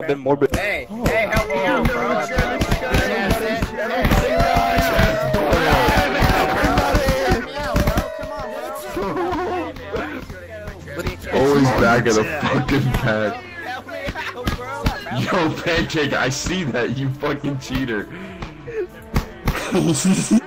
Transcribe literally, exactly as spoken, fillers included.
been morbid. Hey, oh. hey, help me out, bro. Always back of the fucking pack. Yo, Pancake, I see that, you fucking cheater.